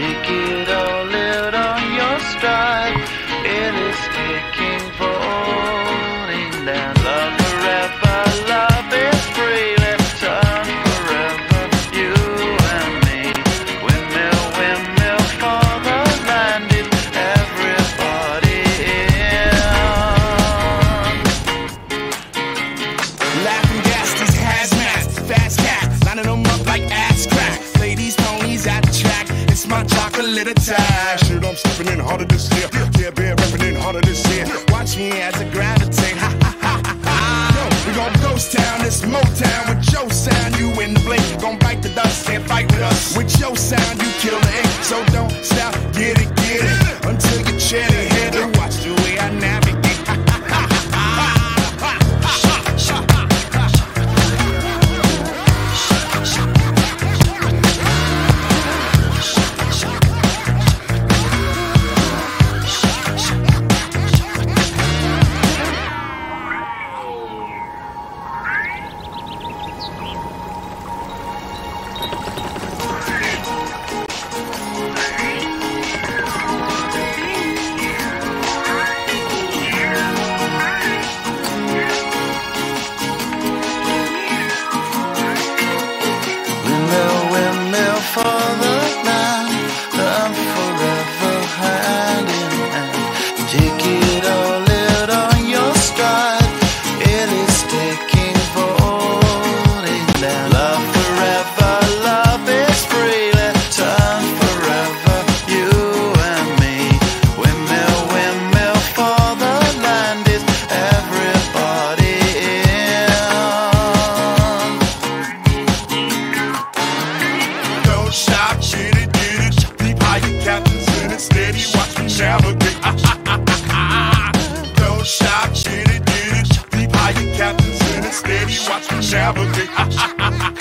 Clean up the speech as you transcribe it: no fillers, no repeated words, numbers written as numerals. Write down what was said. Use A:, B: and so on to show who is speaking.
A: take it or live on your stride. It is taking, falling down. Love forever, love is free. Let's turn forever, you and me. Windmill, windmill for the land is everybody in.
B: Laughing gas, these hazmats, fast cats, lining them up like ass crack. Ladies, ponies at the track, it's my chocolate attack. Shit, I'm stepping in harder this year. Yeah, bear repping in harder this year. Watch me as I gravitate. Ha ha ha ha ha. Yo, we gon' ghost town, this Motown with your sound. You in the blink, gon' bite the dust, can't fight with us. With your sound, you kill the ink. So don't stop, get it, until you chat it, hit it. Watch the way I navigate.
A: Windmill, windmill for the land, love forever hand in hand. Take it or live on your stride. It is taking, falling down. Love forever, love is free. Let's turn forever, you and me. Windmill, windmill for the land is everybody in.
B: Don't stop, get it, deep high, your captain's in it, steady, watch me navigate. Don't stop, get it, deep high, your captain's in it, steady, watch me navigate.